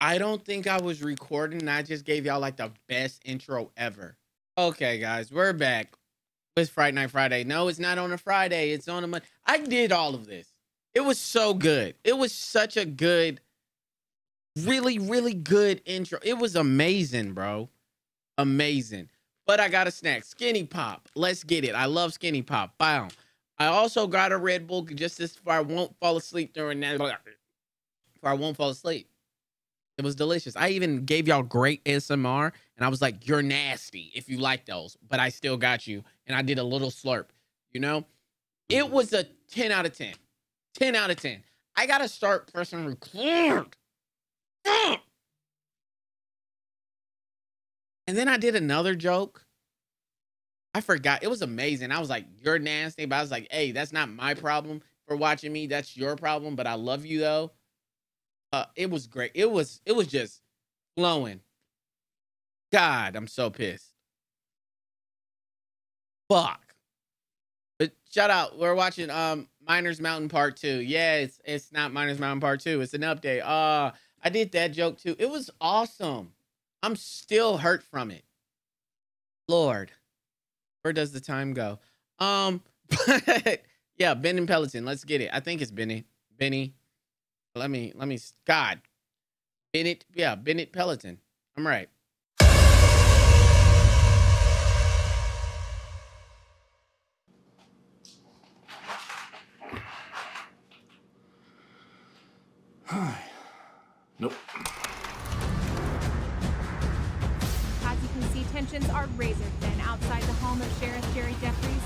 I don't think I was recording. And I just gave y'all like the best intro ever. Okay, guys, we're back. It's Friday Night Friday. No, it's not on a Friday. It's on a Monday. I did all of this. It was so good. It was such a good, really, really good intro. It was amazing, bro. Amazing. But I got a snack. Skinny Pop. Let's get it. I love Skinny Pop. Bow. I also got a Red Bull just as far I won't fall asleep during that. For I won't fall asleep. It was delicious. I even gave y'all great ASMR, and I was like, "You're nasty if you like those," but I still got you, and I did a little slurp. You know, it was a 10 out of 10. 10 out of 10. I gotta start pressing record. And then I did another joke. I forgot. It was amazing. I was like, "You're nasty," but I was like, "Hey, that's not my problem for watching me. That's your problem, but I love you though." It was great. It was just flowing. God, I'm so pissed. Fuck. But shout out. We're watching Miners Mountain Part 2. Yeah, it's not Miners Mountain Part 2. It's an update. I did that joke too. It was awesome. I'm still hurt from it. Lord, where does the time go? But yeah, Ben and Peloton. Let's get it. I think it's Benny. Benny. Let me God. Bennett, yeah, Bennett Peloton. I'm right. Hi. Nope. As you can see, tensions are razor thin outside the home of Sheriff Jerry Jeffries.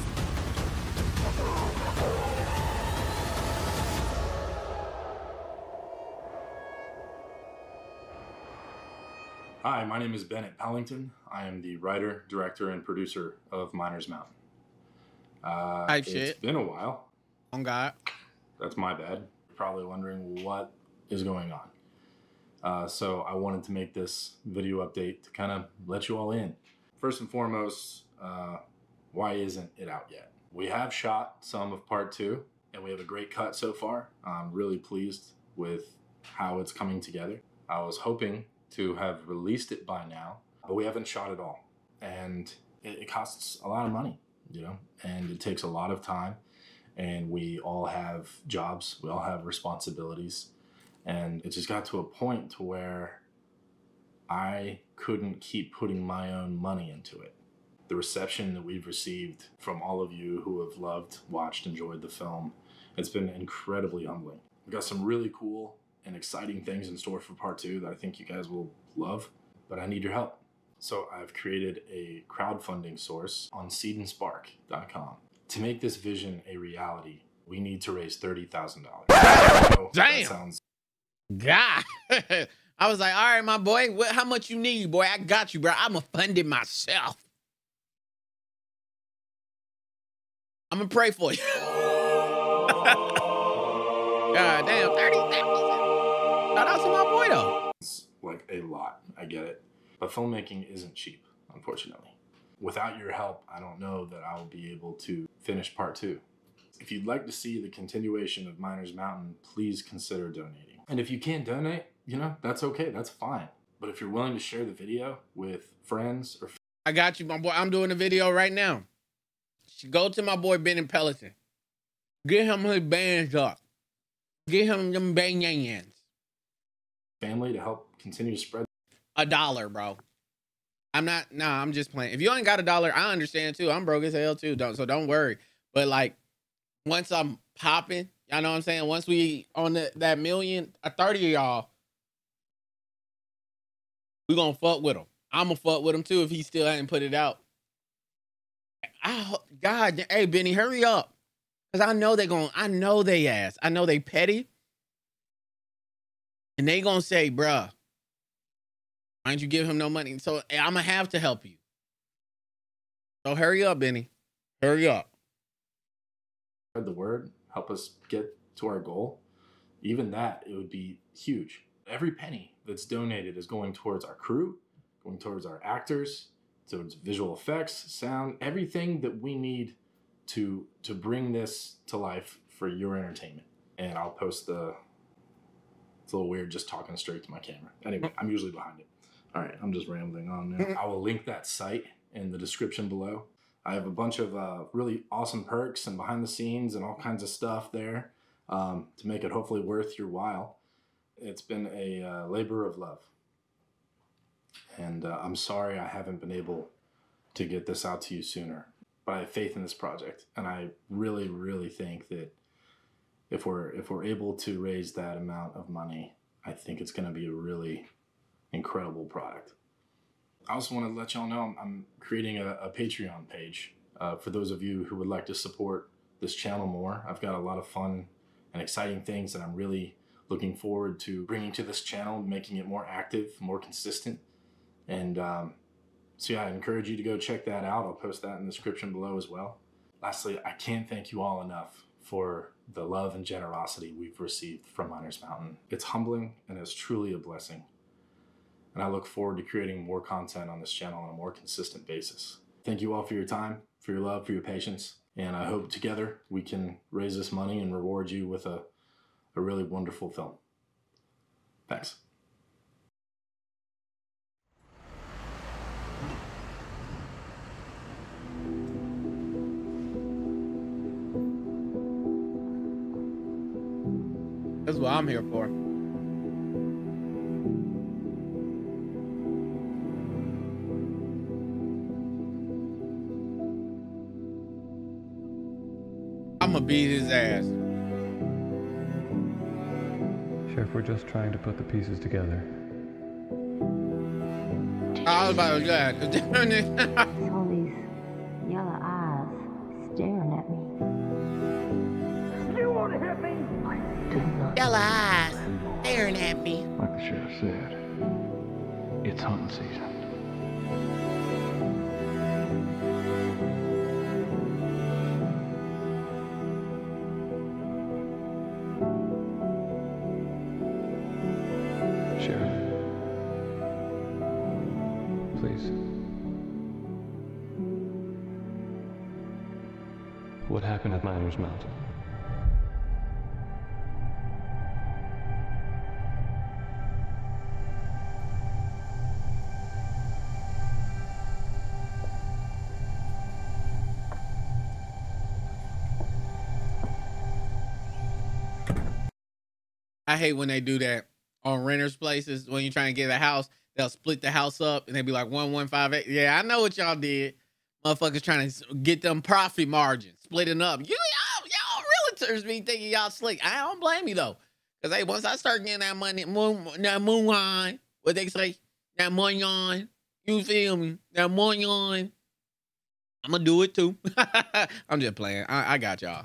Hi, my name is Bennett Pellington. I am the writer, director, and producer of Miners Mountain. It's been a while. On God. That's my bad. You're probably wondering what is going on. So I wanted to make this video update to kind of let you all in. First and foremost, why isn't it out yet? We have shot some of part 2, and we have a great cut so far. I'm really pleased with how it's coming together. I was hoping to have released it by now, but we haven't shot it all. And it costs a lot of money, you know, and it takes a lot of time. And we all have jobs, we all have responsibilities. And it just got to a point to where I couldn't keep putting my own money into it. The reception that we've received from all of you who have loved, watched, enjoyed the film, it's been incredibly humbling. We got some really cool and exciting things in store for part 2 that I think you guys will love, but I need your help. So I've created a crowdfunding source on seedandspark.com. To make this vision a reality, we need to raise $30,000. Damn! That sounds... God. I was like, all right, my boy, how much you need, boy? I got you, bro. I'm going to fund it myself. I'm going to pray for you. God damn, 30,000. Shout out to my boy, though. It's like a lot. I get it. But filmmaking isn't cheap, unfortunately. Without your help, I don't know that I'll be able to finish part 2. If you'd like to see the continuation of Miners Mountain, please consider donating. And if you can't donate, you know, that's okay. That's fine. But if you're willing to share the video with friends or... I got you, my boy. I'm doing a video right now. Go to my boy Ben and Peloton. Get him his bands up. Get him them banyans. Family to help continue to spread. $1, bro. I'm just playing. If you ain't got $1, I understand too. I'm broke as hell too. So don't worry. But like, once I'm popping, y'all know what I'm saying? Once we on that million, 30 of y'all, we gonna fuck with him. I'm gonna fuck with him too if he still hadn't put it out. God, hey Benny, hurry up. Cause I know they ass. I know they petty. And they gonna say, bruh, why don't you give him no money? So I'm gonna have to help you. So hurry up, Benny. Hurry up. Spread the word, help us get to our goal. Even that, it would be huge. Every penny that's donated is going towards our crew, going towards our actors, towards visual effects, sound, everything that we need to bring this to life for your entertainment. And I'll post the It's a little weird just talking straight to my camera. Anyway, I'm usually behind it. All right, I'm just rambling on now. I will link that site in the description below. I have a bunch of really awesome perks and behind the scenes and all kinds of stuff there to make it hopefully worth your while. It's been a labor of love. And I'm sorry I haven't been able to get this out to you sooner. But I have faith in this project. And I really, really think that if we're able to raise that amount of money, I think it's going to be a really incredible product. I also want to let y'all know I'm creating a Patreon page for those of you who would like to support this channel more. I've got a lot of fun and exciting things that I'm really looking forward to bringing to this channel, making it more active, more consistent. And so yeah, I encourage you to go check that out. I'll post that in the description below as well. Lastly, I can't thank you all enough for the love and generosity we've received from Miners Mountain. It's humbling and it's truly a blessing. And I look forward to creating more content on this channel on a more consistent basis. Thank you all for your time, for your love, for your patience. And I hope together we can raise this money and reward you with a really wonderful film. Thanks. That's what I'm here for. I'm gonna beat his ass. Sheriff, we're just trying to put the pieces together. I was about to do that. All these yellow eyes staring at me. You want to hit me? I do not. Yellow eyes staring at me. Like the sheriff said, it's hunting season. Sheriff, please. What happened at Miners Mountain? I hate when they do that on renters places. When you're trying to get a house, they'll split the house up and they be like 1158. Yeah, I know what y'all did. Motherfuckers trying to get them profit margins, splitting up. Y'all realtors be thinking y'all slick. I don't blame you though. Cause hey, once I start getting that money, that moon on, what they say, that money on, you feel me? That money on, I'm gonna do it too. I'm just playing. I got y'all.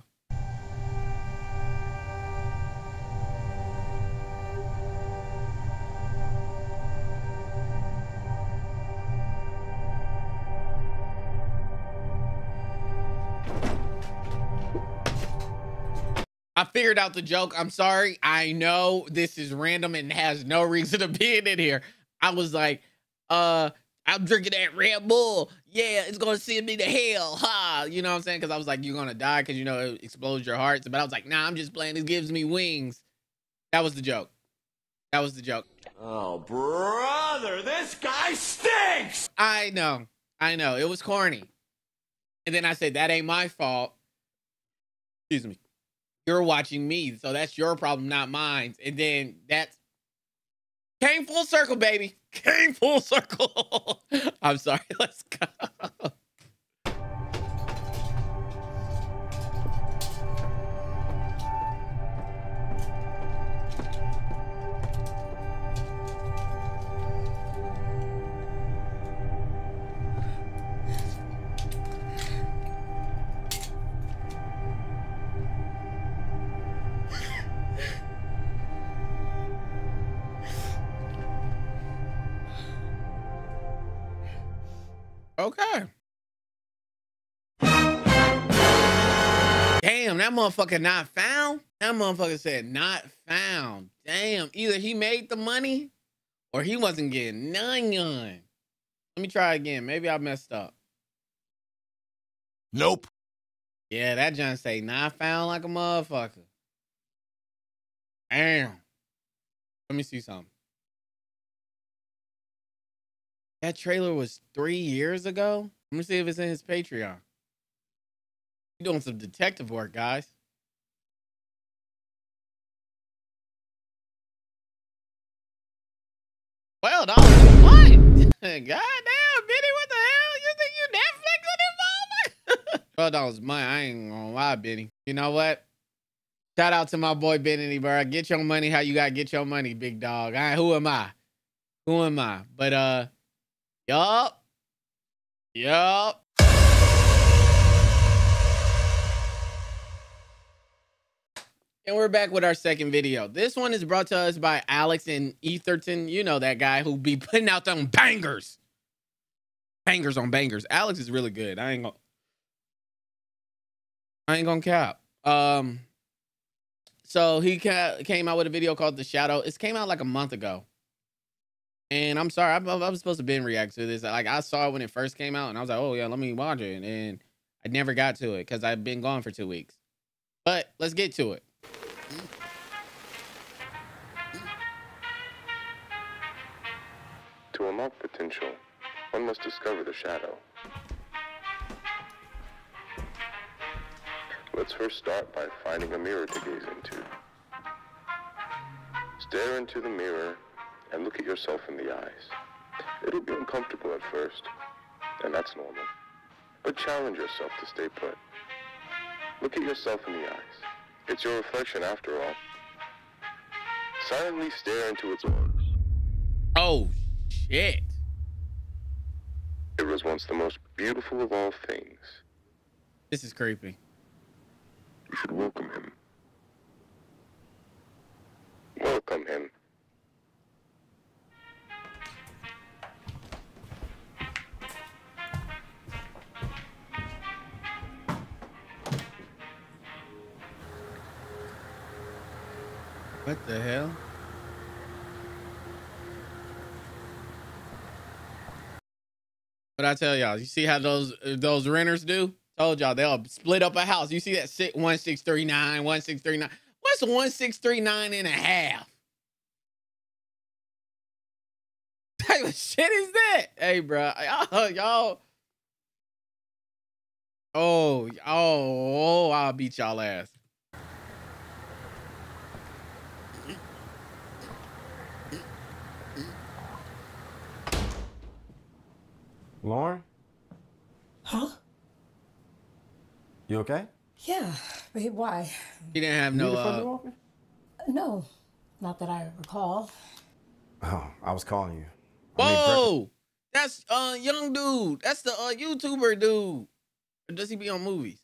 I figured out the joke. I'm sorry. I know this is random and has no reason to be in here. I was like, I'm drinking that Red Bull. Yeah, it's going to send me to hell. Ha. You know what I'm saying? Because I was like, you're going to die because, you know, it explodes your heart. But I was like, nah, I'm just playing. It gives me wings. That was the joke. That was the joke. Oh, brother, this guy stinks! I know. It was corny. And then I said, that ain't my fault. Excuse me. You're watching me, so that's your problem, not mine. And then that's came full circle, baby. Came full circle. I'm sorry. Let's go. Okay. Damn, that motherfucker not found. That motherfucker said not found. Damn, either he made the money or he wasn't getting none. Let me try again. Maybe I messed up. Nope. Yeah, that John say not found like a motherfucker. Damn. Let me see something. That trailer was 3 years ago. Let me see if it's in his Patreon. You're doing some detective work, guys. $12 a month. God damn, Benny, what the hell? You think you Netflix $12 a month. I ain't gonna lie, Benny. You know what? Shout out to my boy Benny, bro. Get your money how you gotta get your money, big dog. Who am I? Who am I? But yup. And we're back with our second video. This one is brought to us by Alex and Etherton. You know that guy who be putting out them bangers. Bangers on bangers. Alex is really good. I ain't gonna cap. So he came out with a video called The Shadow. It came out like a month ago. And I'm sorry, I was supposed to react to this. Like, I saw it when it first came out, and I was like, oh, yeah, let me watch it. And I never got to it because I've been gone for 2 weeks. But let's get to it. To unlock potential, one must discover the shadow. Let's first start by finding a mirror to gaze into. Stare into the mirror and look at yourself in the eyes. It'll be uncomfortable at first, and that's normal. But challenge yourself to stay put. Look at yourself in the eyes. It's your reflection after all. Silently stare into its orbs. Oh, shit. It was once the most beautiful of all things. This is creepy. You should welcome him. Welcome him. What the hell? But I tell y'all, you see how those renters do? Told y'all they'll split up a house. You see that 1639, 1639. What's 1639 and a half? What type of shit is that? Hey, bro, y'all. Oh, I'll beat y'all ass. Lauren? Huh? You okay? Yeah, babe, why? He didn't have no, No, not that I recall. Oh, I was calling you. Whoa! That's young dude. That's the YouTuber dude. Or does he be on movies?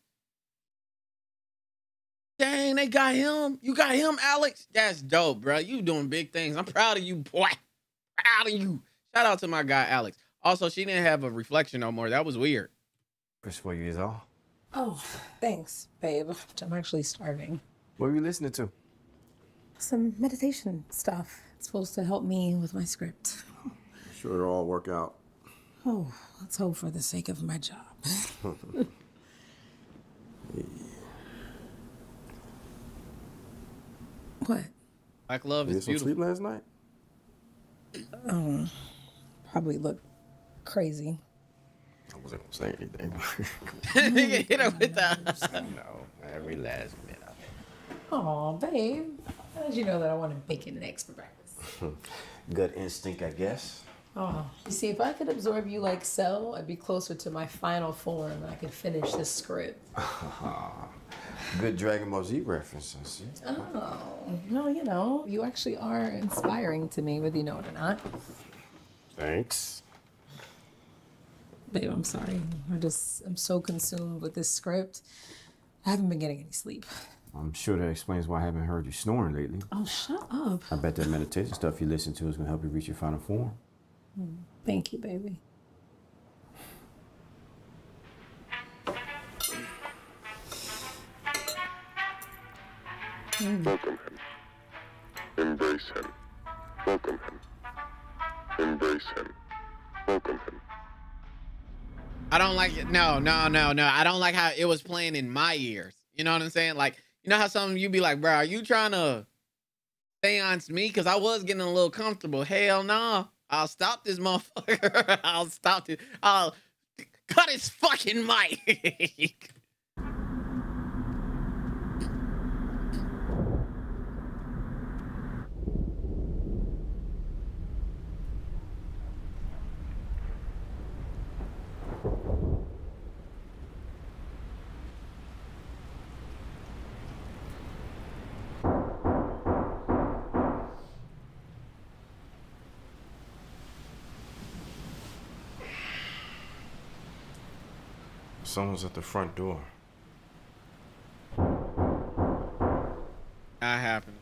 Dang, they got him. You got him, Alex? That's dope, bro. You doing big things. I'm proud of you, boy. Proud of you. Shout out to my guy, Alex. Also, she didn't have a reflection no more. That was weird. Chris, what years old? Oh, thanks, babe. I'm actually starving. What were you listening to? Some meditation stuff. It's supposed to help me with my script. Sure it'll all work out. Oh, let's hope for the sake of my job. What? Black love is you get some beautiful. sleep last night? Probably look crazy. I wasn't gonna say anything. Nigga hit her with that. No, every last minute. Aw, babe. How did you know that I wanted bacon and eggs for breakfast? Good instinct, I guess. Oh, you see, if I could absorb you like so, I'd be closer to my final form and I could finish this script. Good Dragon Ball Z references. Oh, well, you know, you actually are inspiring to me, whether you know it or not. Thanks. Babe, I'm sorry. I'm so consumed with this script. I haven't been getting any sleep. I'm sure that explains why I haven't heard you snoring lately. Oh, shut up. I bet that meditation stuff you listen to is gonna help you reach your final form. Thank you, baby. Welcome him. Embrace him. Welcome him. Embrace him. Welcome him. I don't like it. No. I don't like how it was playing in my ears. You know what I'm saying? Like, you know how some of you be like, bro, are you trying to seance me because I was getting a little comfortable. Hell no. I'll stop this motherfucker. I'll stop it. I'll cut his fucking mic. Someone's at the front door. Not happening.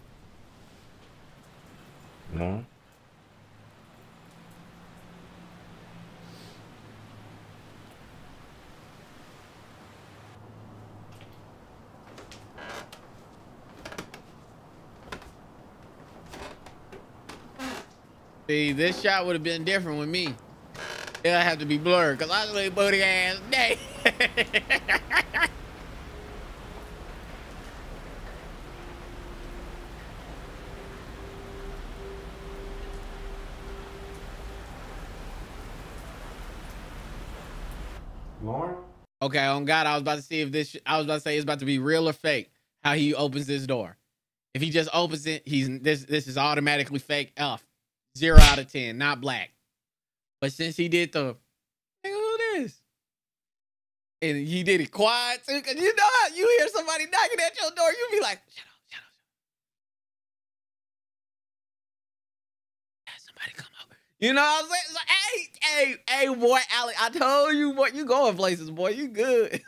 No? See, this shot would have been different with me. It'll have to be blurred because I was like booty ass day. Lauren? Okay, on God, I was about to see if this. I was about to say it's about to be real or fake. How he opens this door. If he just opens it, this is automatically fake. F 0 out of 10, not black. But since he did the, hey, who this? And he did it quiet too, cause you know how you hear somebody knocking at your door, you be like, shut up, shut up. Somebody come over. You know what I'm saying? It's like, hey, boy, Alec, I told you, boy, you going places, boy, you good.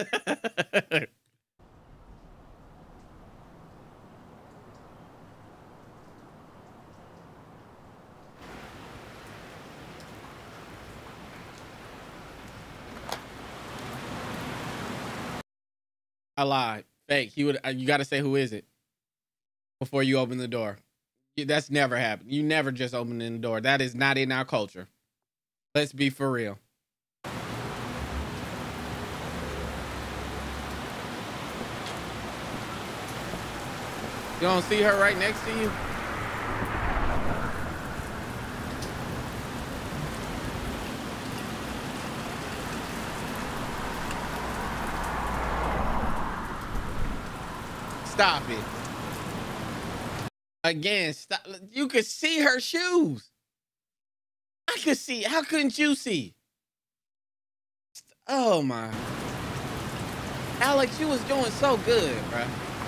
I lied. Fake. He would. You got to say who is it before you open the door. That's never happened. You never just open the door. That is not in our culture. Let's be for real. You don't see her right next to you? Stop it. Again, stop. You could see her shoes. I could see. How couldn't you see? Oh my. Alex, you was doing so good, bro.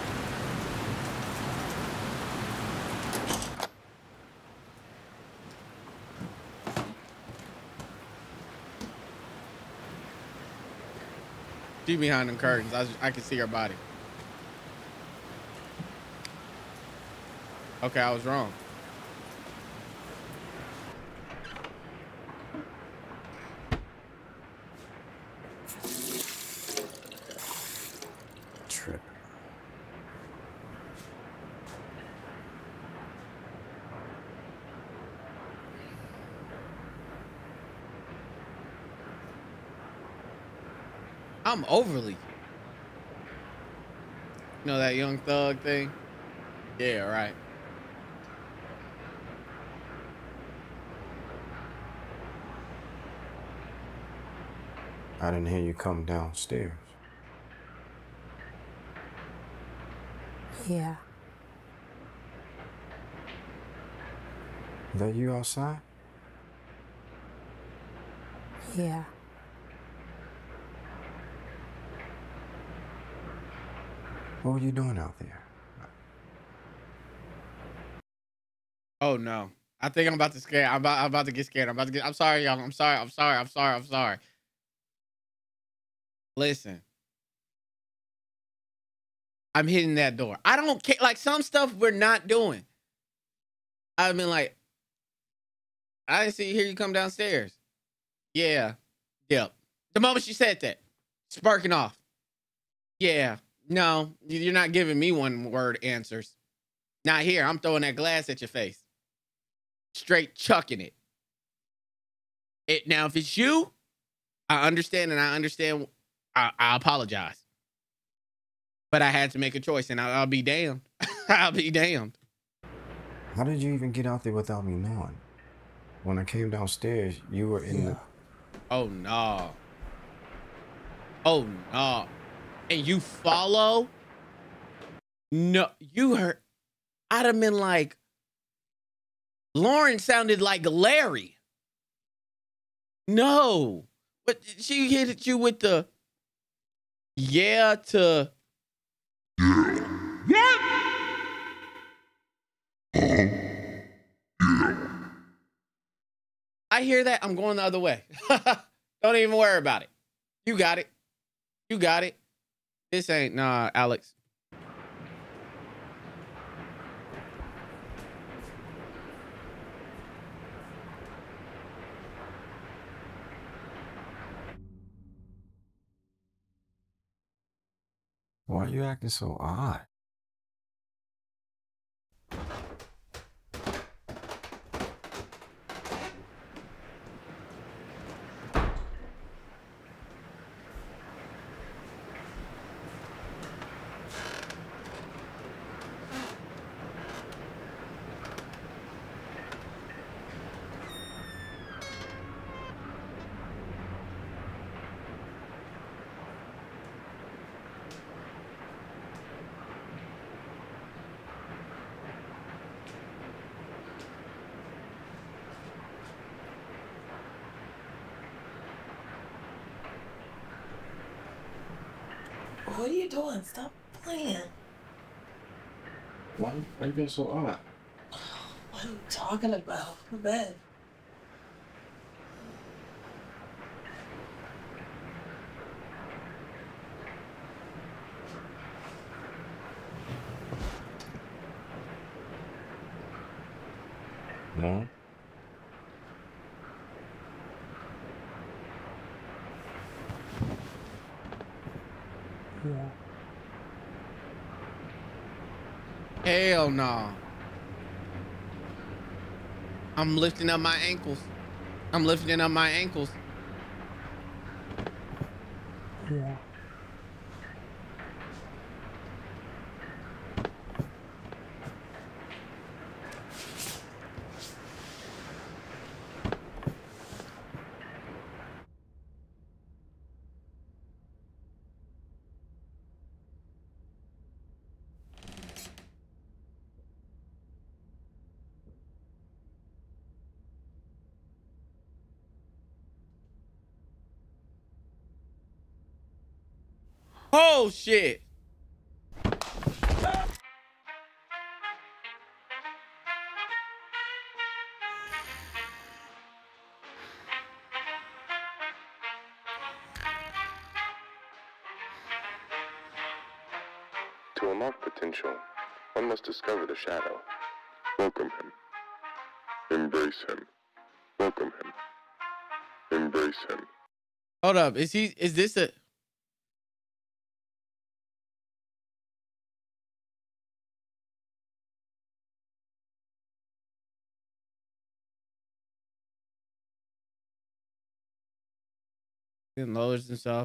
She behind them curtains. I can see her body. Okay, I was wrong. Trip. I'm overly. You know that Young Thug thing? Yeah, right. I didn't hear you come downstairs. Yeah. Is that you outside? Yeah. What were you doing out there? Oh no. I think I'm about to scare. I'm about to get scared. I'm sorry, y'all. I'm sorry. Listen. I'm hitting that door. I don't care. Like some stuff we're not doing. I mean, like, I didn't see you here. You come downstairs. Yeah. Yep. The moment she said that, sparking off. Yeah. No, you're not giving me one word answers. Not here. I'm throwing that glass at your face. Straight chucking it. Now, if it's you, I understand, and I understand. I apologize. But I had to make a choice, and I'll be damned. I'll be damned. How did you even get out there without me knowing? When I came downstairs, you were in the... Oh, no. Oh, no. And you follow? No, you heard. I'd have been like, Lauren sounded like Larry. No. But she hit you with the yeah to... I hear that. I'm going the other way. Don't even worry about it. You got it. You got it. This ain't, nah, Alex. Why are you acting so odd? What are you doing? Stop playing. Why are you being so odd? What are you talking about? Go to bed. No? Yeah. Hell no. I'm lifting up my ankles. I'm lifting up my ankles. Yeah. Oh shit. To unlock potential, one must discover the shadow. Welcome him. Embrace him. Welcome him. Embrace him. Hold up. Is this a... He lowers himself.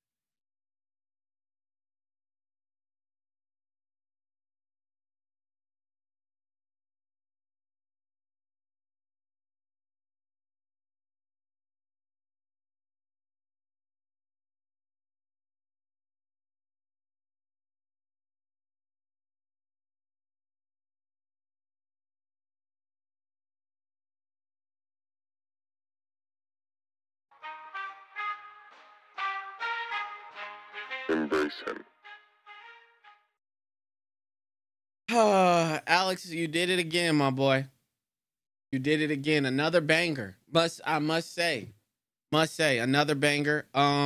Embrace him. Alex, you did it again, my boy. You did it again. Another banger. I must say, another banger.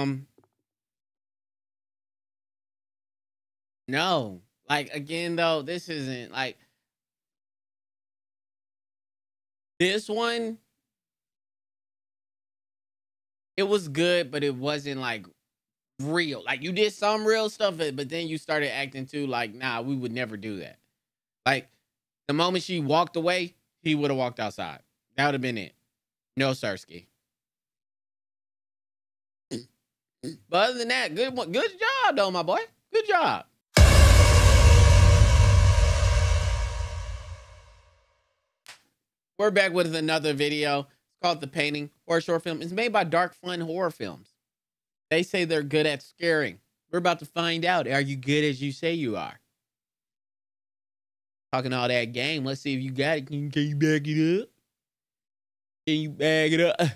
No, like again though, this isn't like this one. It was good, but it wasn't like real. Like you did some real stuff, but then you started acting too like, nah, we would never do that. Like the moment she walked away, he would have walked outside. That would have been it. No Sirski. But other than that, good job though, my boy. Good job. We're back with another video. It's called The Painting, horror short film. It's made by Dark Fun Horror Films. They say they're good at scaring. We're about to find out. Are you good as you say you are? Talking all that game. Let's see if you got it. Can you back it up? Can you back it up?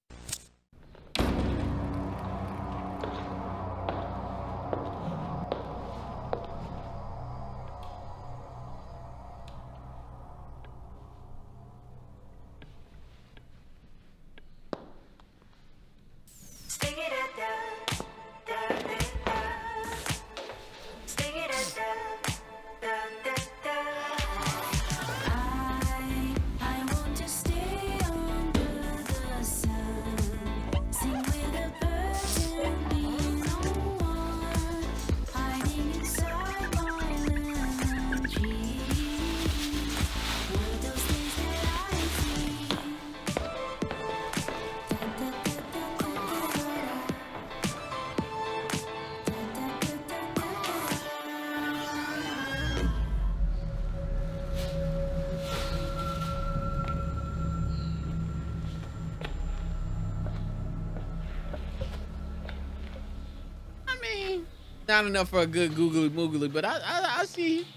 Not enough for a good googly moogly, but I see you.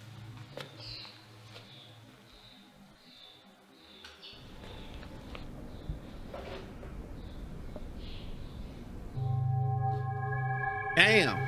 Damn.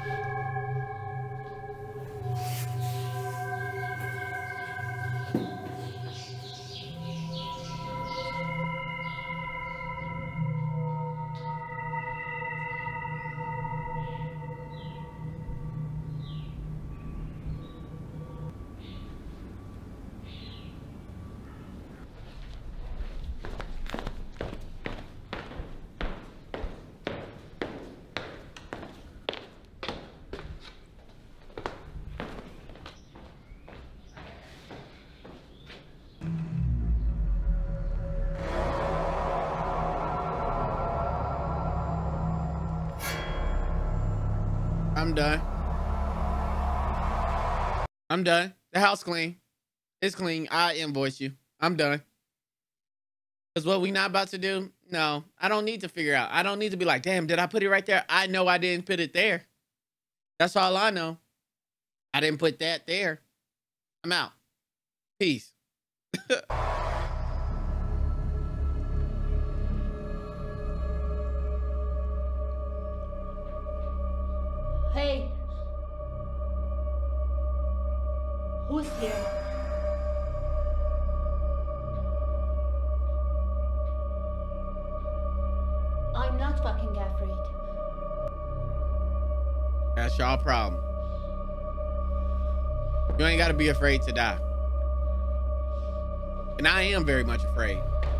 I'm done. I'm done. The house clean. It's clean. I invoice you. I'm done. Because what we not about to do, no, I don't need to figure out. I don't need to be like, damn, did I put it right there? I know I didn't put it there. That's all I know. I didn't put that there. I'm out. Peace. Hey. Who's here? I'm not fucking afraid. That's y'all problem. You ain't gotta be afraid to die. And I am very much afraid.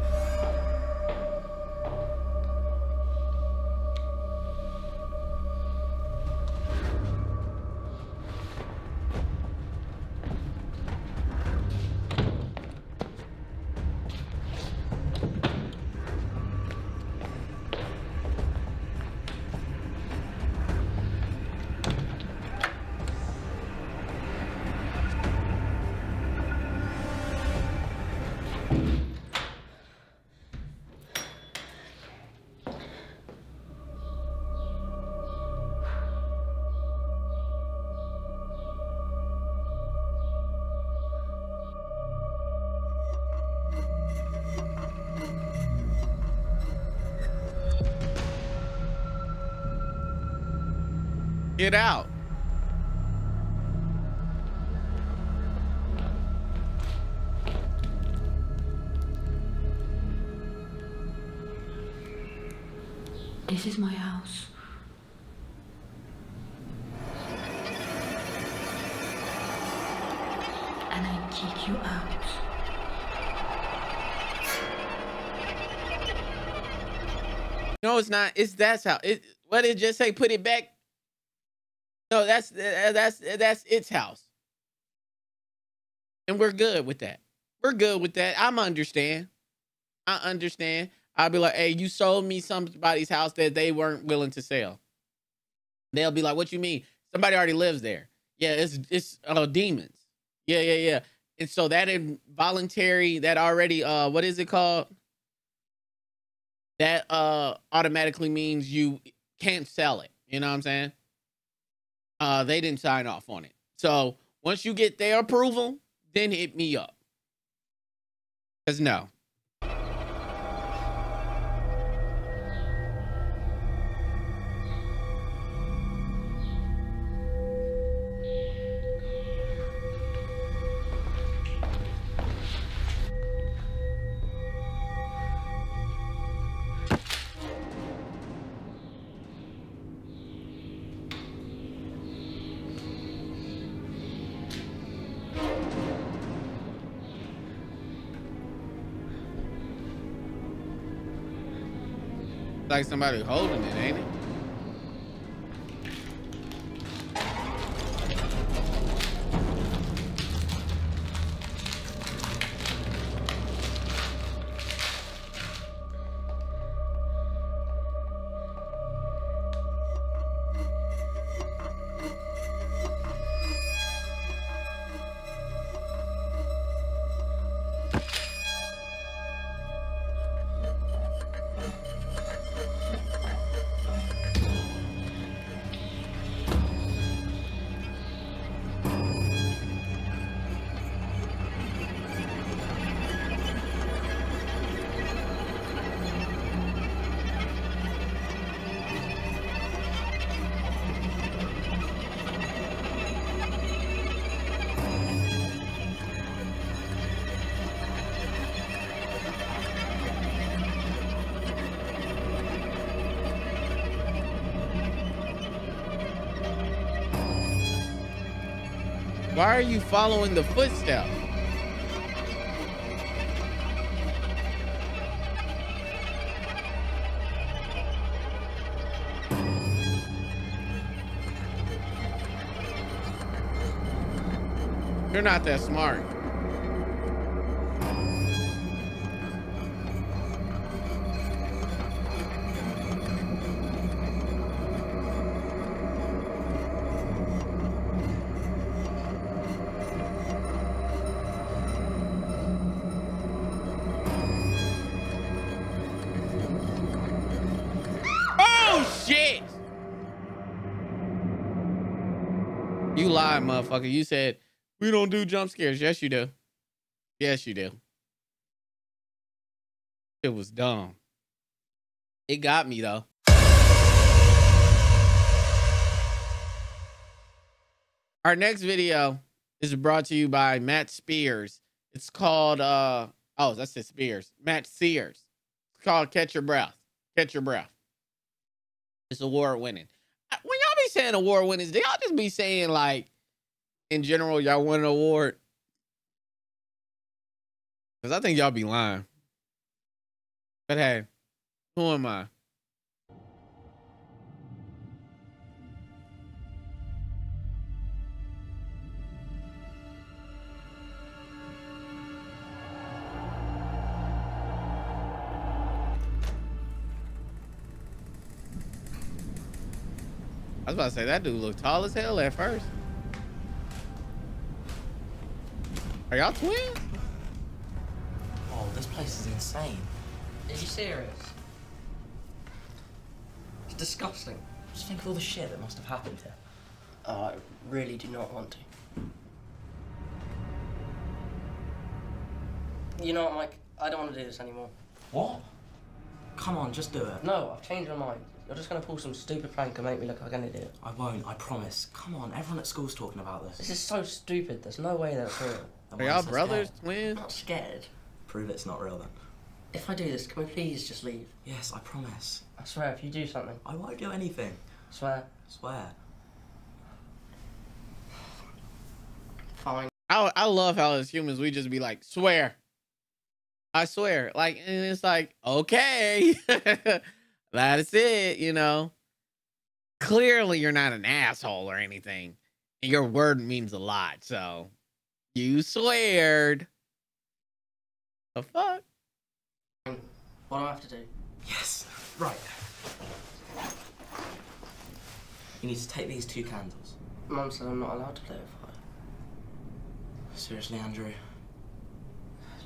Get out. This is my house. And I kick you out. No, it's not. It's that's how it. What did it just say? Put it back. No, that's its house, and we're good with that. We're good with that. I understand. I'll be like, hey, you sold me somebody's house that they weren't willing to sell. They'll be like, what you mean? Somebody already lives there. Yeah, it's demons. Yeah. And so that involuntary, that already, what is it called? That automatically means you can't sell it. You know what I'm saying? They didn't sign off on it. So once you get their approval, then hit me up. Because no. Like somebody holding it, ain't it? Why are you following the footsteps? You're not that smart. Shit! You lied, motherfucker. You said we don't do jump scares. Yes, you do. Yes, you do. It was dumb. It got me though. Our next video is brought to you by Matt Spears. It's called oh, that's it, Spears. Matt Sears. It's called Catch Your Breath. Catch Your Breath. It's award winning. When y'all be saying award winners, do y'all just be saying like in general y'all won an award? Because I think y'all be lying. But hey, who am I? I was about to say, that dude looked tall as hell at first. Are y'all twins? Oh, this place is insane. Are you serious? It's disgusting. Just think of all the shit that must have happened here. Oh, I really do not want to. You know what, Mike? I don't want to do this anymore. What? Come on, just do it. No, I've changed my mind. You're just gonna pull some stupid prank and make me look like an idiot. I won't, I promise. Come on, everyone at school's talking about this. This is so stupid. There's no way that's real. Are y'all brothers, twins? I'm not scared. Prove it's not real then. If I do this, can we please just leave? Yes, I promise. I swear, if you do something. I won't do anything. Swear. Swear. Fine. I love how as humans we just be like, swear. I swear. Like, and it's like, okay. That's it, you know. Clearly you're not an asshole or anything. And your word means a lot, so you sweared. The fuck? What do I have to do? Yes, right. You need to take these 2 candles. Mum said I'm not allowed to play with fire. Seriously, Andrew?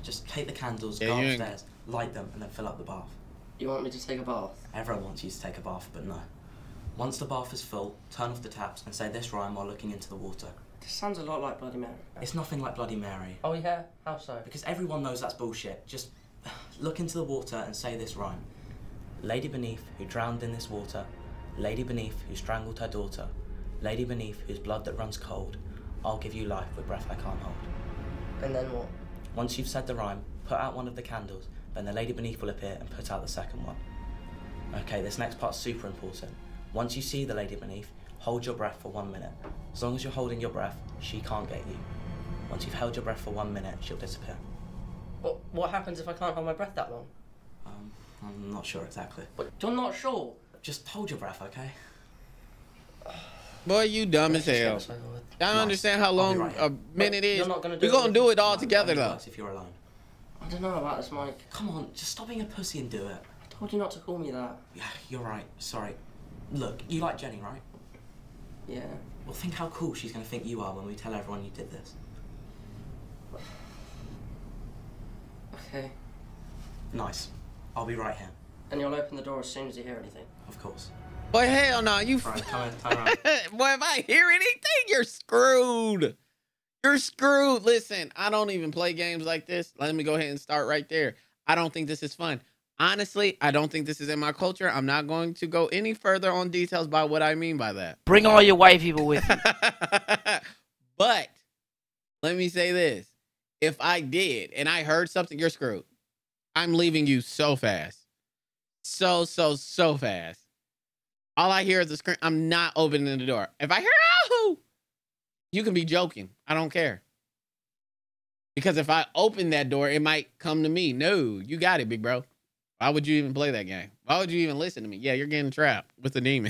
Just take the candles, Yeah, go you ain't- upstairs, light them, and then fill up the bath. You want me to take a bath? Everyone wants you to take a bath, but no. Once the bath is full, turn off the taps and say this rhyme while looking into the water. This sounds a lot like Bloody Mary. It's nothing like Bloody Mary. Oh yeah? How so? Because everyone knows that's bullshit. Just look into the water and say this rhyme. Lady beneath who drowned in this water. Lady beneath who strangled her daughter. Lady beneath whose blood that runs cold. I'll give you life with breath I can't hold. And then what? Once you've said the rhyme, put out one of the candles, then the lady beneath will appear and put out the second one. Okay, this next part's super important. Once you see the lady beneath, hold your breath for 1 minute. As long as you're holding your breath, she can't get you. Once you've held your breath for 1 minute, she'll disappear. What happens if I can't hold my breath that long? I'm not sure exactly. But you're not sure? Just hold your breath, okay? Boy, you dumb as hell. I don't understand how long a minute is. You're not gonna do We're gonna it do it all together though. If you're alone. I don't know about this, Mike. Come on, just stop being a pussy and do it. I told you not to call me that. Yeah, you're right. Sorry. Look, you like Jenny, right? Yeah. Well, think how cool she's gonna think you are when we tell everyone you did this. Okay. Nice. I'll be right here. And you'll open the door as soon as you hear anything? Of course. Boy, hell no, you. Right, come in, turn around. Boy, if I hear anything, you're screwed. You're screwed. Listen, I don't even play games like this. Let me go ahead and start right there. I don't think this is fun. Honestly, I don't think this is in my culture. I'm not going to go any further on details by what I mean by that. Bring all your white people with you. But let me say this. If I did and I heard something, you're screwed. I'm leaving you so fast. So fast. All I hear is the scream. I'm not opening the door. If I hear "oh," you can be joking. I don't care. Because if I open that door, it might come to me. No, you got it, big bro. Why would you even play that game? Why would you even listen to me? Yeah, you're getting trapped with the demon.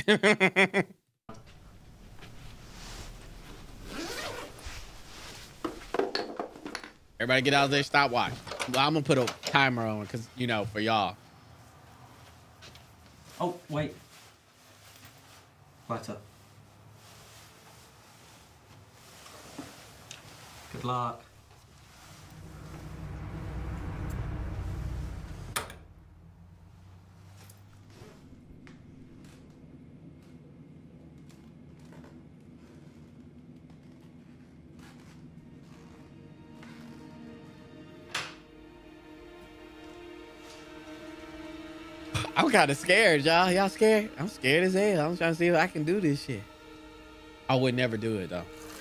Everybody get out of their stopwatch. Well, I'm going to put a timer on because, you know, for y'all. Oh, wait. Light up. Good luck. I'm kind of scared, y'all. Y'all scared? I'm scared as hell. I'm trying to see if I can do this shit. I would never do it, though.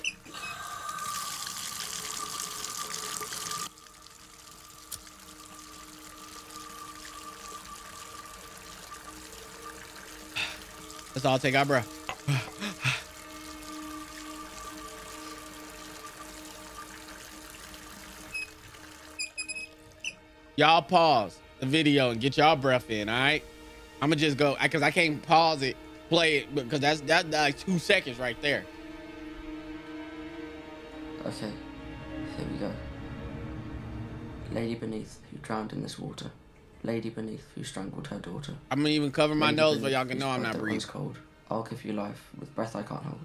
Let's all take our breath. Y'all pause the video and get y'all breath in, all right? I'm gonna just go because I can't pause it, play it because that's like 2 seconds right there. Okay, here we go. Lady beneath who drowned in this water. Lady beneath who strangled her daughter. I'm gonna even cover my Lady nose, but beneath y'all can whose know I'm blood not that breathing. runs cold. I'll give you life with breath I can't hold.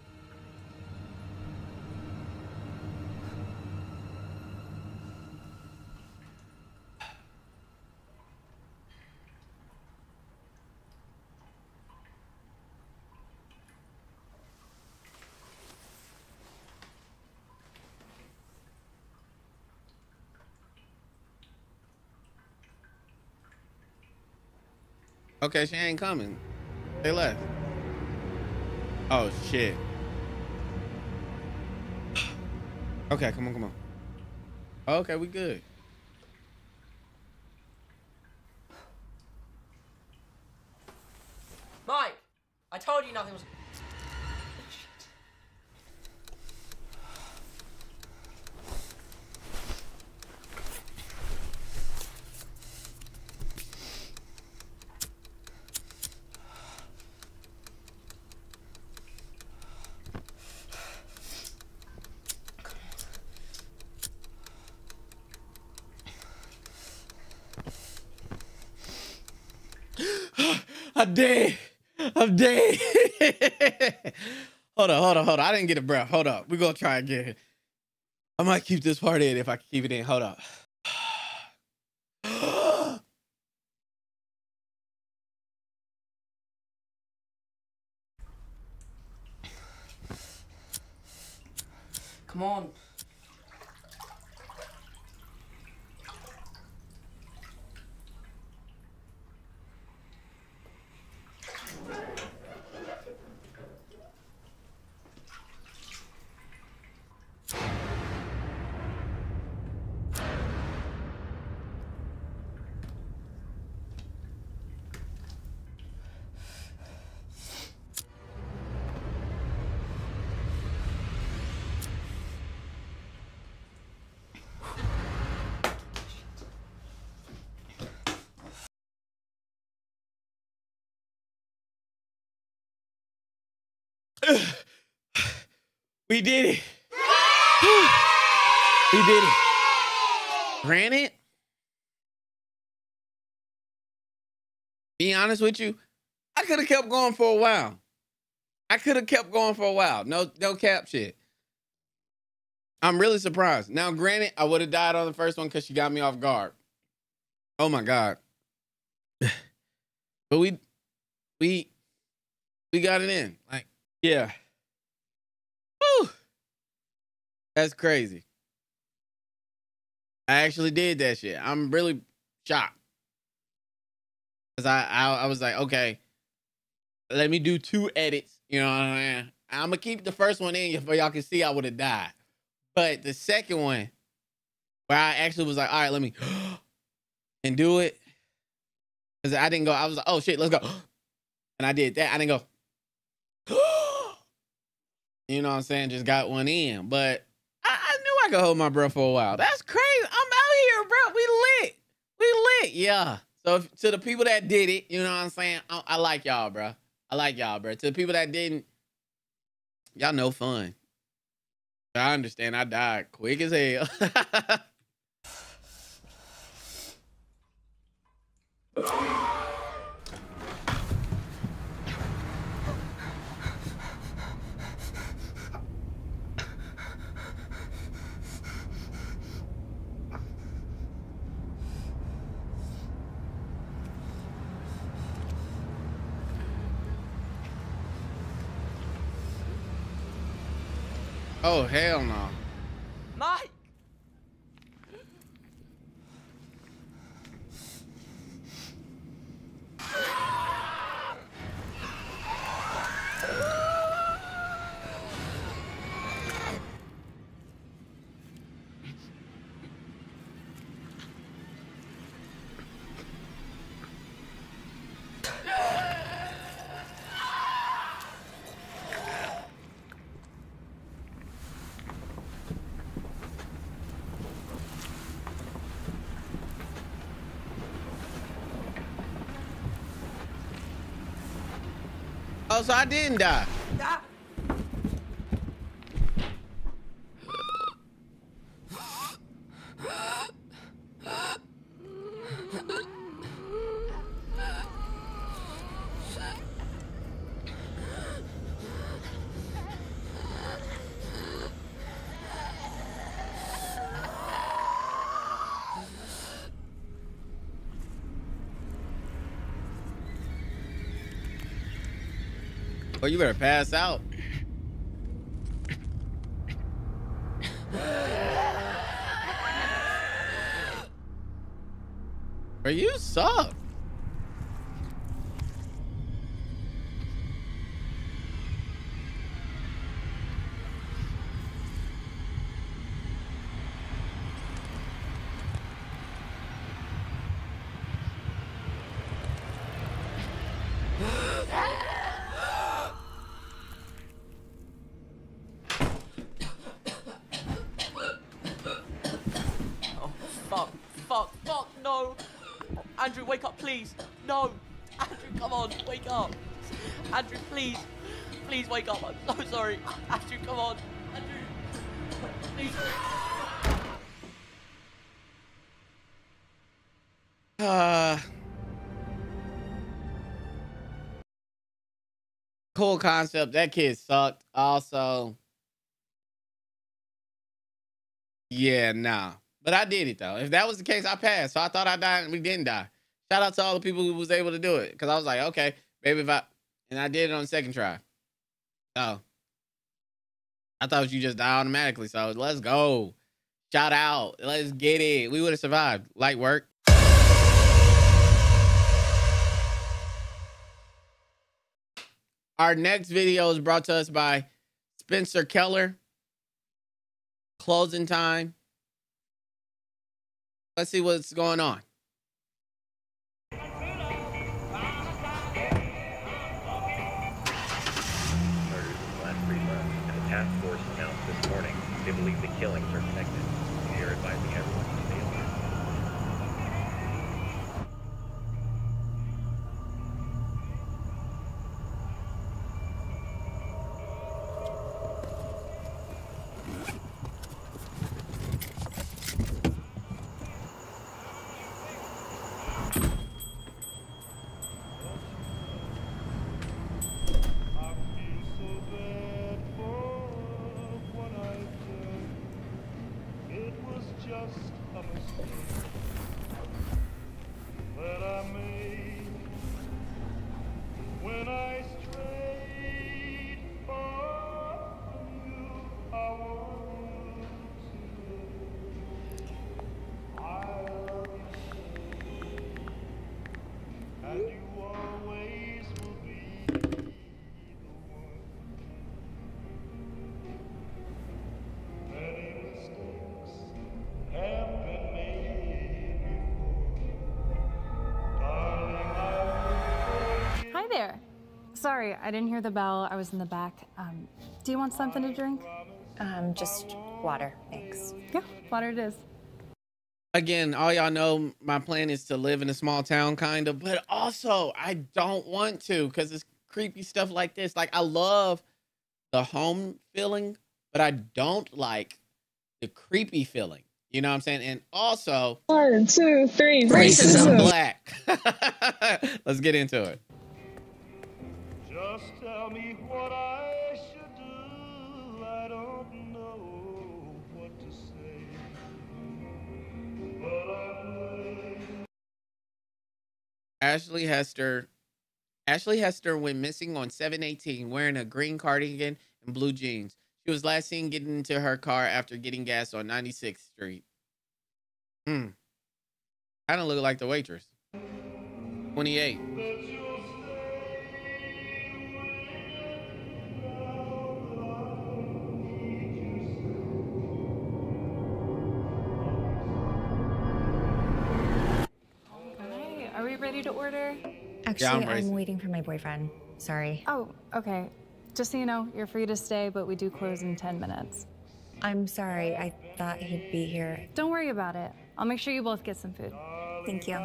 Okay, she ain't coming. They left. Oh shit. Okay, come on. Okay, we good. Mike! I told you nothing was... I'm dead. Hold on. I didn't get a breath. Hold up. We're gonna try again. I might keep this part in if I can keep it in. Hold up. Come on. We did it. We did it. Granted, be honest with you, I could have kept going for a while. No cap shit. I'm really surprised. Now, granted, I would have died on the first one because she got me off guard. Oh my God. But we got it in. Like, yeah. Whew. That's crazy. I actually did that shit. I'm really shocked. Cause I was like, okay, let me do 2 edits. You know what I mean? I'm gonna keep the first one in for y'all can see I would have died. But the second one, where I actually was like, all right, let me and do it. Cause I didn't go, I was like, oh shit, let's go. And I did that. I didn't go, you know what I'm saying? Just got one in. But I knew I could hold my breath for a while. That's crazy. I'm out here, bro. We lit. Yeah. So to the people that did it, you know what I'm saying? I like y'all, bro. To the people that didn't, y'all no fun. I understand. I died quick as hell. Oh, hell no. Mike! Oh, so I didn't die. Oh, you better pass out. Bro, you suck. Fuck, no. Andrew, wake up, please. No. Andrew, come on, wake up. Andrew, please. Please wake up. I'm so sorry. Andrew, come on. Andrew, please. Cool concept. That kid sucked. Also, yeah, nah. But I did it though. If that was the case, I passed. So I thought I died and we didn't die. Shout out to all the people who was able to do it. Cause I was like, okay, maybe if I did it on the second try. Oh. I thought you just died automatically. So let's go. Shout out. Let's get it. We would have survived. Light work. Our next video is brought to us by Spencer Keller. Closing time. Let's see what's going on. Task force announced this morning they believe the killings are connected. They are advising everyone to stay alert. Hi there. Sorry, I didn't hear the bell. I was in the back. Do you want something to drink? Just water, thanks. Yeah, water it is. Again, all y'all know my plan is to live in a small town, kind of, but also I don't want to because it's creepy stuff like this. Like, I love the home feeling, but I don't like the creepy feeling. You know what I'm saying? And also, 1, 2, 3, racism. Black. Let's get into it. Just tell me what I should do. I don't know what to say, but I'm Ashley Hester went missing on 7/18 wearing a green cardigan and blue jeans. She was last seen getting into her car after getting gas on 96th Street. Kind of look like the waitress. 28. Are we ready to order? Actually, I'm waiting for my boyfriend. Sorry. Oh, okay. Just so you know, you're free to stay, but we do close in 10 minutes. I'm sorry. I thought he'd be here. Don't worry about it. I'll make sure you both get some food. Thank you.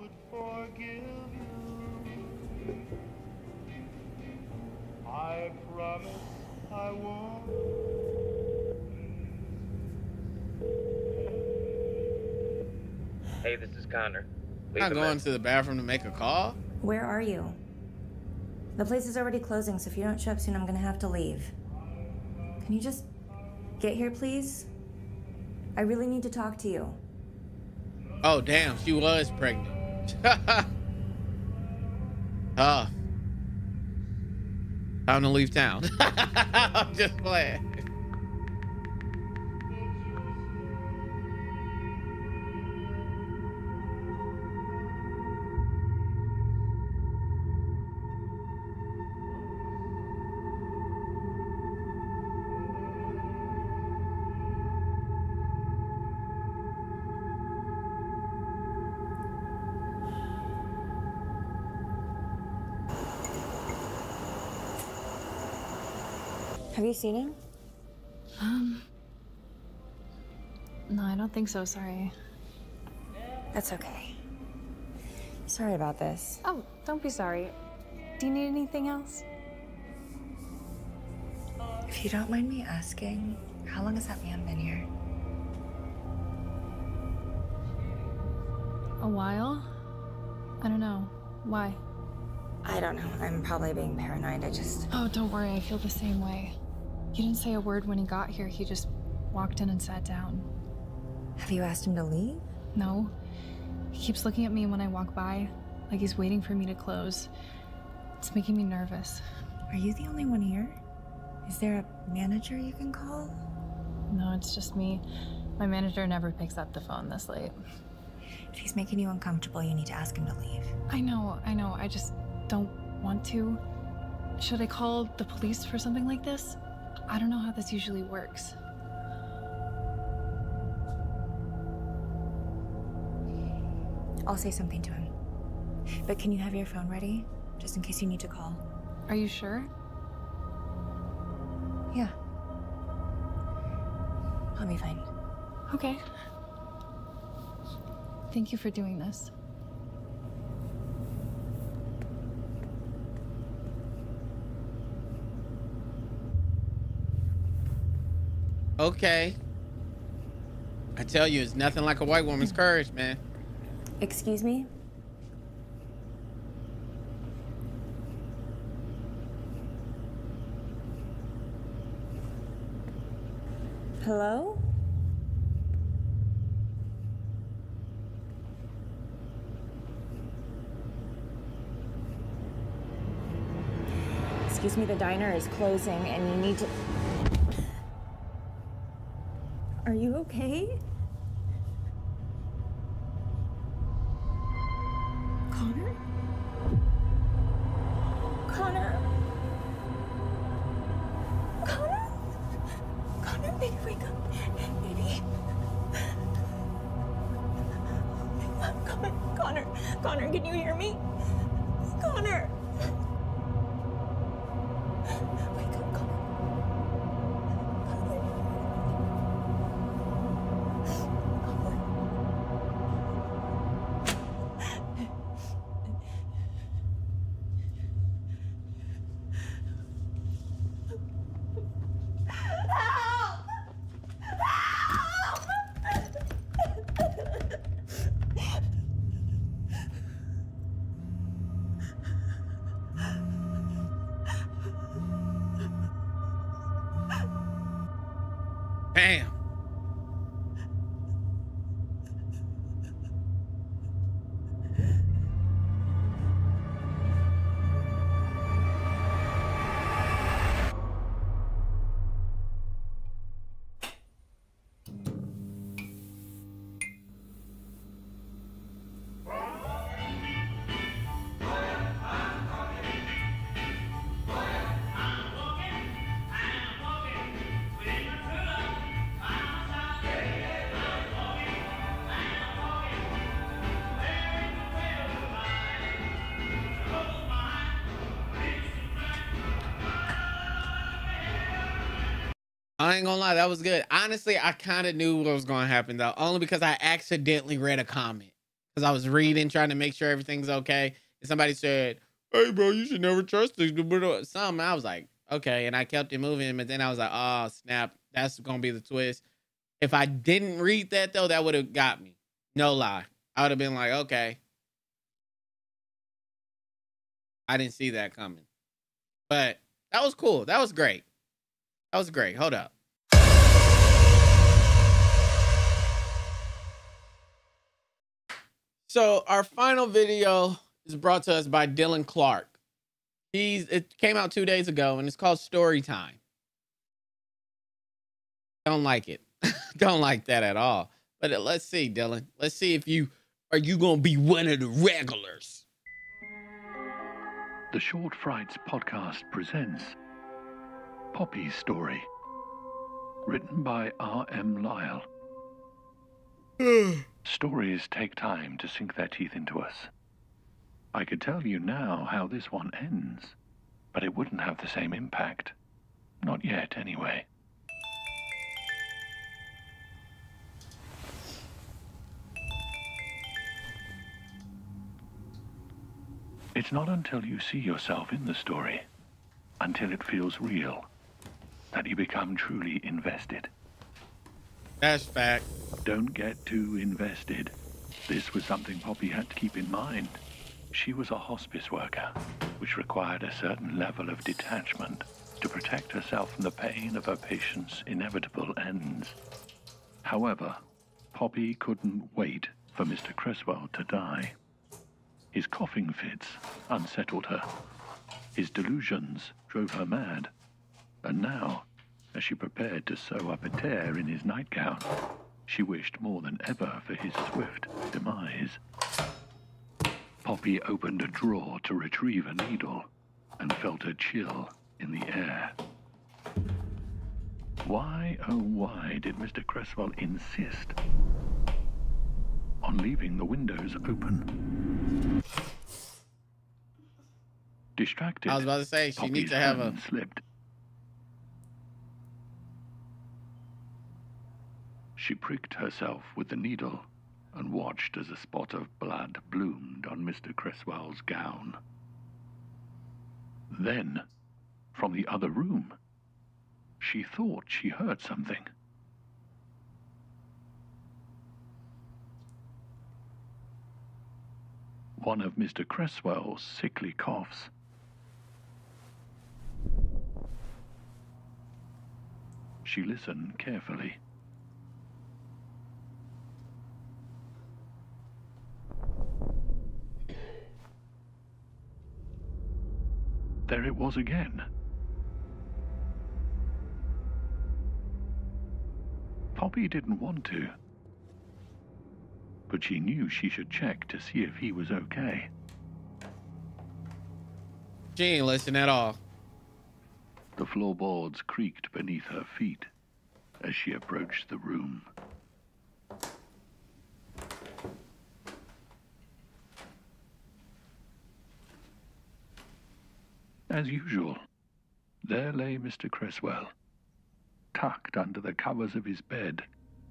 I promise I won't. Hey, this is Connor. Not going to the bathroom to make a call? Where are you? The place is already closing, so if you don't show up soon, I'm gonna have to leave. Can you just get here, please? I really need to talk to you. Oh, damn. She was pregnant. Time to leave town. I'm just playing. Have you seen him? No, I don't think so. Sorry. That's okay. Sorry about this. Oh, don't be sorry. Do you need anything else? If you don't mind me asking, how long has that man been here? A while? I don't know. Why? I don't know. I'm probably being paranoid. Oh, don't worry. I feel the same way. He didn't say a word when he got here. He just walked in and sat down. Have you asked him to leave? No. He keeps looking at me when I walk by, like he's waiting for me to close. It's making me nervous. Are you the only one here? Is there a manager you can call? No, it's just me. My manager never picks up the phone this late. If he's making you uncomfortable, you need to ask him to leave. I know. I just don't want to. Should I call the police for something like this? I don't know how this usually works. I'll say something to him. But can you have your phone ready? Just in case you need to call. Are you sure? Yeah. I'll be fine. Okay. Thank you for doing this. Okay. I tell you, it's nothing like a white woman's courage, man. Excuse me? Hello? Excuse me, the diner is closing and you need to... Are you okay? Connor? Connor? Connor? Connor, baby, wake up. Baby. Connor, can you hear me? Connor. Wake up, Connor. Bam. I ain't gonna lie, that was good. Honestly, I kind of knew what was gonna happen though, only because I accidentally read a comment. Because I was reading, trying to make sure everything's okay. And somebody said, "Hey bro, you should never trust this." Something. I was like, okay. And I kept it moving, but then I was like, oh snap, that's gonna be the twist. If I didn't read that though, that would have got me. No lie. I would have been like, okay. I didn't see that coming. But that was cool. That was great. That was great. Hold up. So our final video is brought to us by Dylan Clark. It came out 2 days ago and it's called Story Time. Don't like it. Don't like that at all. But let's see, Dylan. Let's see if you gonna be one of the regulars. The Short Frights podcast presents Poppy's Story, written by R.M. Lyle. Stories take time to sink their teeth into us. I could tell you now how this one ends, but it wouldn't have the same impact. Not yet, anyway. It's not until you see yourself in the story, until it feels real, that you become truly invested. That's fact. Don't get too invested. This was something Poppy had to keep in mind. She was a hospice worker, which required a certain level of detachment to protect herself from the pain of her patients' inevitable ends. However, Poppy couldn't wait for Mr. Creswell to die. His coughing fits unsettled her. His delusions drove her mad. And now, as she prepared to sew up a tear in his nightgown, she wished more than ever for his swift demise. Poppy opened a drawer to retrieve a needle and felt a chill in the air. Why, oh why, did Mr. Cresswell insist on leaving the windows open? Distracted, I was about to say, she needs to have a... slipped. She pricked herself with the needle and watched as a spot of blood bloomed on Mr. Cresswell's gown. Then, from the other room, she thought she heard something. One of Mr. Cresswell's sickly coughs. She listened carefully. There it was again. Poppy didn't want to, but she knew she should check to see if he was okay. She ain't listen at all. The floorboards creaked beneath her feet as she approached the room. As usual, there lay Mr. Cresswell, tucked under the covers of his bed.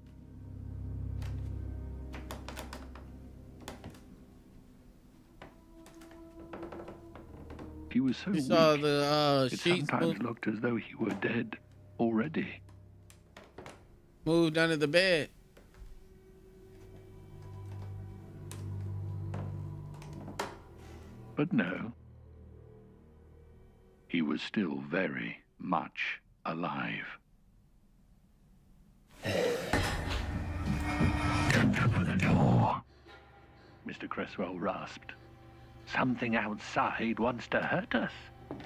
He was so weak, it sometimes looked as though he were dead already. Moved under the bed. But no. He was still very much alive. Don't open the door, Mr. Cresswell rasped. Something outside wants to hurt us.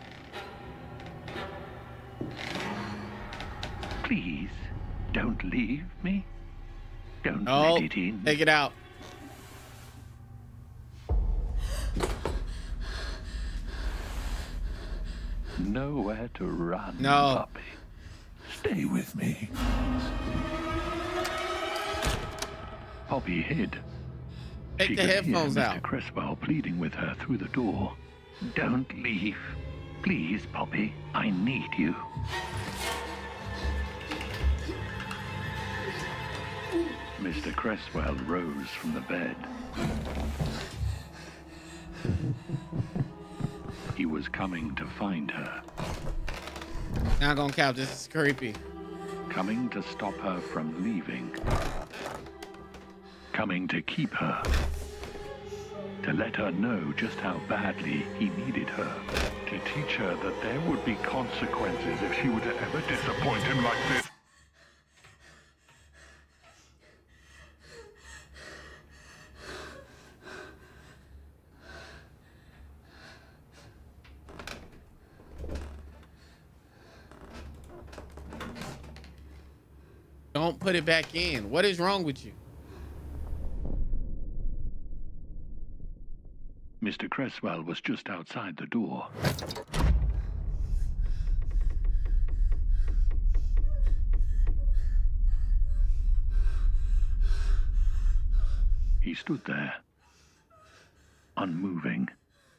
Please, don't leave me. Don't let it in. Take it out. Nowhere to run, no. Puppy. Stay with me. Poppy hid. Take the headphones Mr. out. Cresswell pleading with her through the door. Don't leave. Please, Poppy. I need you. Mr. Cresswell rose from the bed. He was coming to find her. Not gonna count. This is creepy. Coming to stop her from leaving. Coming to keep her. To let her know just how badly he needed her. To teach her that there would be consequences if she were to ever disappoint him like this. Don't put it back in. What is wrong with you? Mr. Cresswell was just outside the door. He stood there, unmoving.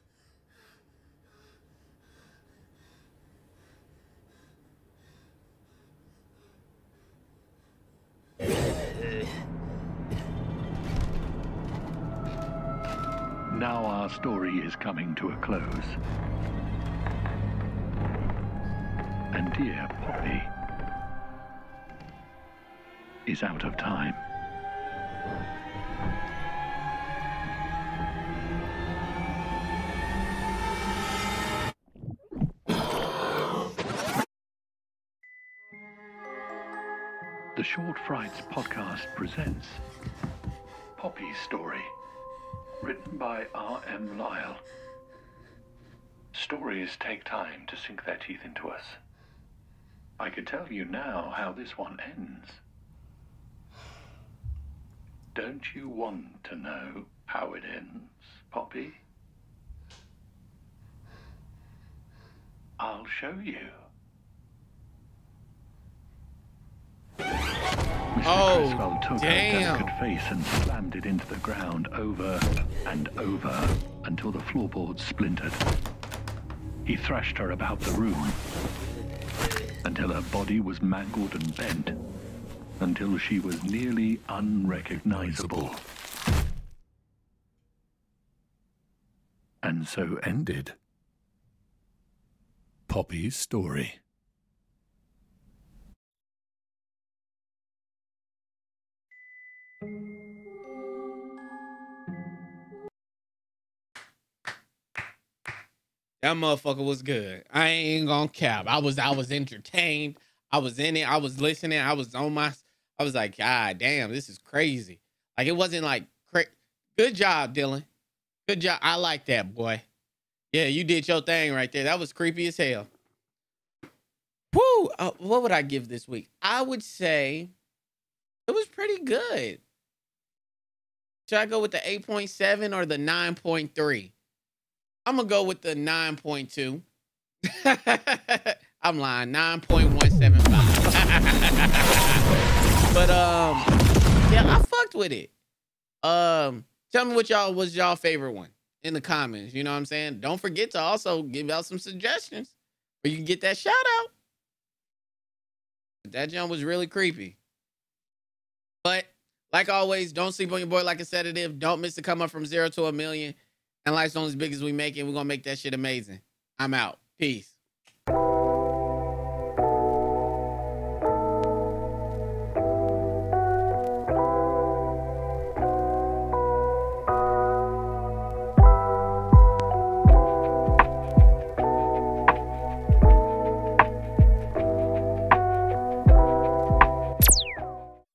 Now our story is coming to a close. And dear Poppy is out of time. The Short Frights podcast presents Poppy's story. Written by R.M. Lyle. Stories take time to sink their teeth into us. I could tell you now how this one ends. Don't you want to know how it ends, Poppy? I'll show you. Mr. Criswell took her delicate face and slammed it into the ground over and over until the floorboards splintered. He thrashed her about the room until her body was mangled and bent, until she was nearly unrecognizable. And so ended Poppy's story. That motherfucker was good. I ain't gonna cap. I was entertained. I was in it. I was listening. I was like, God damn, this is crazy. Like, it wasn't like good job, Dylan. Good job. I like that, boy. Yeah, you did your thing right there. That was creepy as hell. Woo! What would I give this week? I would say it was pretty good. Should I go with the 8.7 or the 9.3? I'm going to go with the 9.2. I'm lying. 9.175. But, yeah, I fucked with it. Tell me what was y'all favorite one in the comments. You know what I'm saying? Don't forget to also give out some suggestions where you can get that shout out. That jump was really creepy. But like always, don't sleep on your boy like a sedative. Don't miss the come up from 0 to 1 million. And life's only as big as we make it. We're going to make that shit amazing. I'm out. Peace.